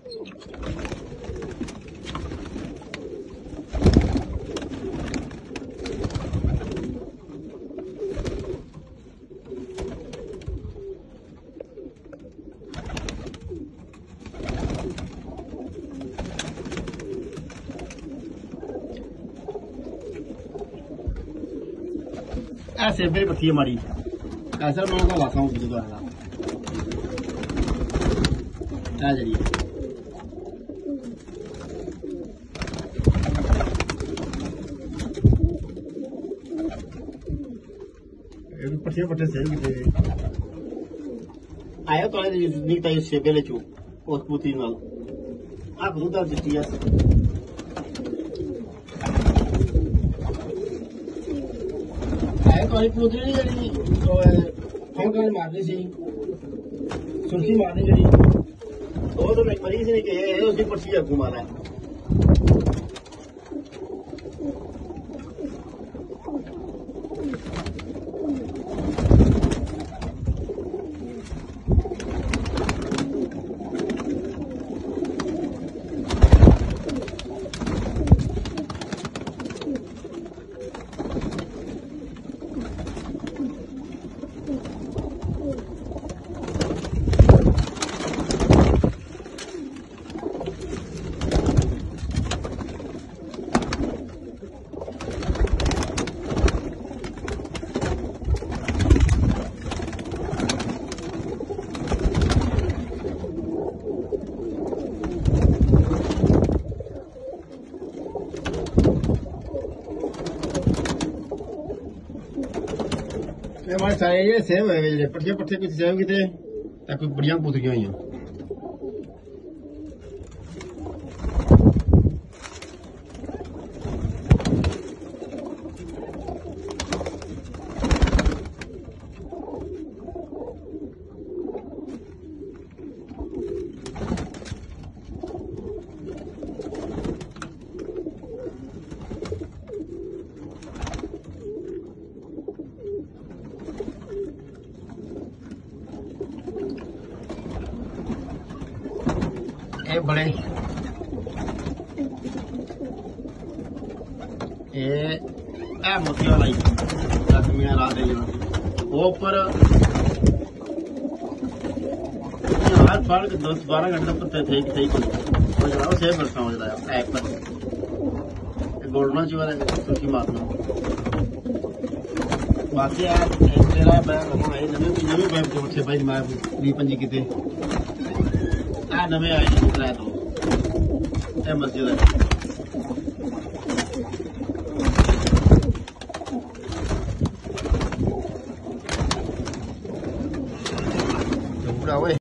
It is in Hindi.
ऐसे मेरी पत्ती हमारी ऐसा मैं का लाता हूँ दोबारा जरिए पट्टियां पट्टे से आया तो निकता है से बेले चू और पूती नाल आप दूधा दिट्टी है आया तो एक पूती नहीं जड़ी तो फंगल मारनी सी सुर्खी मारनी जड़ी तो मैं मरीज ने के उसकी पर्ची अगू मारा हमारे सारे ये सेव है पट्टे पट्टे कुछ सेव किते कोई बढ़िया पूतियां हुई हैं बड़े मोती वाला रात वो ऊपर फाड़ के 10-12 घंटे तक थे सेव करता हूँ ऐप पर गोल्डना चाहिए सुखी मारना बाकी आप तेरा नवे पैप जो थे भाई मैं 20-25 किते नवे आए निकला तो मस्जिद है